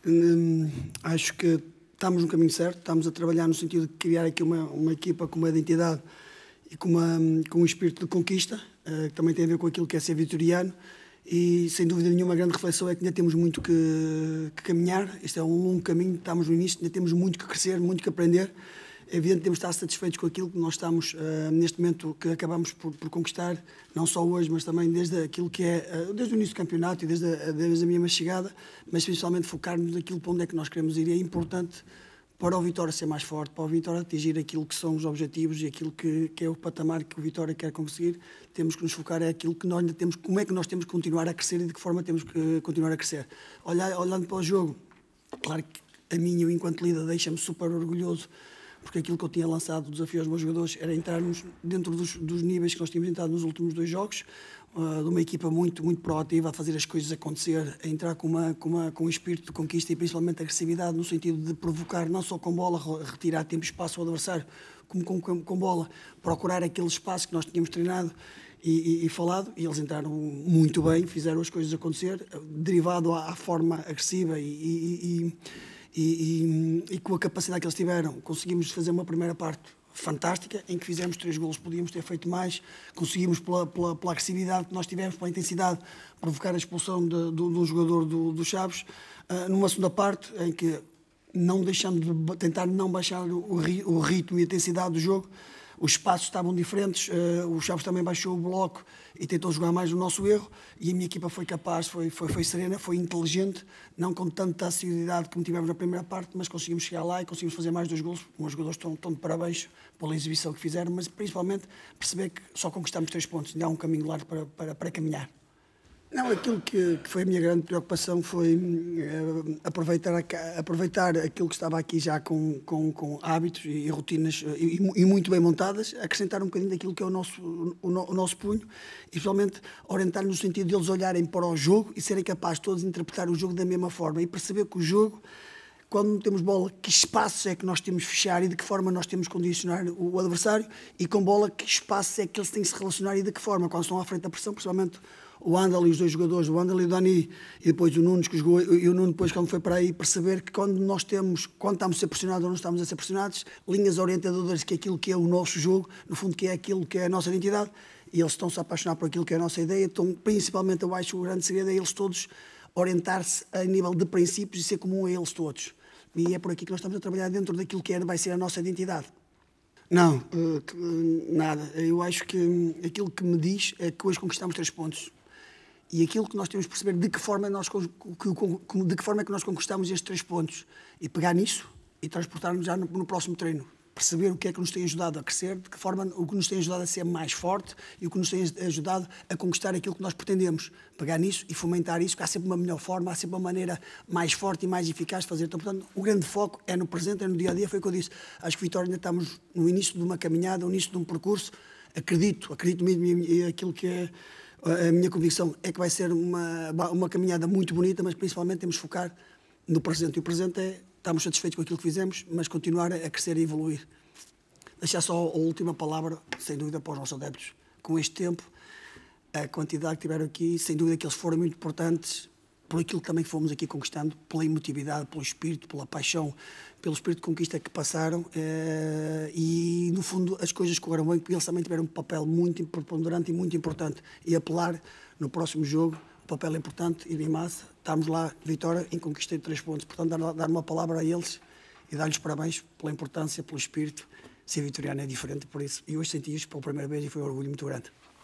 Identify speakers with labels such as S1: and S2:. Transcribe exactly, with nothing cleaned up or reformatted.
S1: Hum, acho que estamos no caminho certo, estamos a trabalhar no sentido de criar aqui uma, uma equipa com uma identidade e com, uma, com um espírito de conquista, uh, que também tem a ver com aquilo que é ser vitoriano, e sem dúvida nenhuma a grande reflexão é que ainda temos muito que, que caminhar. Este é um longo caminho, estamos no início, ainda temos muito que crescer, muito que aprender. É evidente que temos de estar satisfeitos com aquilo que nós estamos, uh, neste momento, que acabamos por, por conquistar, não só hoje, mas também desde aquilo que é, uh, desde o início do campeonato e desde a, desde a minha chegada, mas principalmente focar-nos naquilo para onde é que nós queremos ir. E é importante para o Vitória ser mais forte, para o Vitória atingir aquilo que são os objetivos e aquilo que, que é o patamar que o Vitória quer conseguir. Temos que nos focar é aquilo que nós ainda temos, como é que nós temos que continuar a crescer e de que forma temos que continuar a crescer. Olhar, olhando para o jogo, claro que a mim, eu enquanto líder, deixa-me super orgulhoso, porque aquilo que eu tinha lançado, o desafio aos meus jogadores, era entrarmos dentro dos, dos níveis que nós tínhamos entrado nos últimos dois jogos, uh, de uma equipa muito, muito proativa, a fazer as coisas acontecer, a entrar com, uma, com, uma, com um espírito de conquista e principalmente agressividade, no sentido de provocar, não só com bola, retirar tempo e espaço ao adversário, como com, com, com bola, procurar aquele espaço que nós tínhamos treinado e, e, e falado, e eles entraram muito bem, fizeram as coisas acontecer, derivado à, à forma agressiva e, e, e E, e, e com a capacidade que eles tiveram, conseguimos fazer uma primeira parte fantástica, em que fizemos três golos, podíamos ter feito mais, conseguimos pela, pela, pela agressividade que nós tivemos, pela intensidade, provocar a expulsão de, de, de um jogador do, do Chaves, uh, numa segunda parte, em que, não deixando de tentar não baixar o, o ritmo e a intensidade do jogo, os espaços estavam diferentes, uh, o Chaves também baixou o bloco e tentou jogar mais no nosso erro, e a minha equipa foi capaz, foi, foi, foi serena, foi inteligente, não com tanta assiduidade como tivemos na primeira parte, mas conseguimos chegar lá e conseguimos fazer mais dois golos. Os jogadores estão, estão de parabéns pela exibição que fizeram, mas principalmente perceber que só conquistamos três pontos, ainda há um caminho largo para, para, para caminhar. Não, aquilo que, que foi a minha grande preocupação foi uh, aproveitar, a, aproveitar aquilo que estava aqui já com, com, com hábitos e, e rotinas uh, e, e muito bem montadas, acrescentar um bocadinho daquilo que é o nosso, o, no, o nosso punho e, principalmente, orientar no sentido de eles olharem para o jogo e serem capazes todos de interpretar o jogo da mesma forma e perceber que o jogo, quando não temos bola, que espaços é que nós temos de fechar e de que forma nós temos de condicionar o adversário, e com bola, que espaços é que eles têm de se relacionar e de que forma, quando estão à frente da pressão, principalmente o Andal e os dois jogadores, o Andal e o Dani, e depois o Nunes, que jogou, e o Nuno depois, quando foi para aí, perceber que quando nós temos, quando estamos a ser pressionados ou não estamos a ser pressionados, linhas orientadoras, que é aquilo que é o nosso jogo, no fundo que é aquilo que é a nossa identidade, e eles estão-se a apaixonar por aquilo que é a nossa ideia, então principalmente eu acho o grande segredo é eles todos orientar-se a nível de princípios e ser comum a eles todos. E é por aqui que nós estamos a trabalhar dentro daquilo que é, vai ser a nossa identidade. Não, uh, nada. Eu acho que um, aquilo que me diz é que hoje conquistamos três pontos. E aquilo que nós temos de perceber de que forma, nós, de que forma é que nós conquistamos estes três pontos. E pegar nisso e transportarmos já no, no próximo treino. Perceber o que é que nos tem ajudado a crescer, de que forma o que nos tem ajudado a ser mais forte e o que nos tem ajudado a conquistar aquilo que nós pretendemos. Pegar nisso e fomentar isso, que há sempre uma melhor forma, há sempre uma maneira mais forte e mais eficaz de fazer. Então, portanto, o grande foco é no presente, é no dia-a-dia, foi o que eu disse. Acho que Vitória ainda estamos no início de uma caminhada, no início de um percurso. Acredito, acredito mesmo e aquilo que é a minha convicção é que vai ser uma, uma caminhada muito bonita, mas principalmente temos de focar no presente. E o presente é, estamos satisfeitos com aquilo que fizemos, mas continuar a crescer e evoluir. Deixar só a última palavra, sem dúvida, para os nossos adeptos. Com este tempo, a quantidade que tiveram aqui, sem dúvida que eles foram muito importantes por aquilo que também fomos aqui conquistando, pela emotividade, pelo espírito, pela paixão, pelo espírito de conquista que passaram, eh, e no fundo as coisas correram bem, porque eles também tiveram um papel muito preponderante e muito importante, e apelar no próximo jogo, o papel é importante, ir em massa, estamos lá, Vitória, em conquista de três pontos, portanto dar, dar uma palavra a eles e dar-lhes parabéns pela importância, pelo espírito. Ser vitoriano é diferente por isso, e hoje senti isto pela primeira vez e foi um orgulho muito grande.